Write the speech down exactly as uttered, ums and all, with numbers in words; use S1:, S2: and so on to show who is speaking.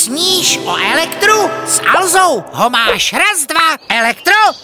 S1: Sníš o elektru? S Alzou ho máš raz, dva, elektro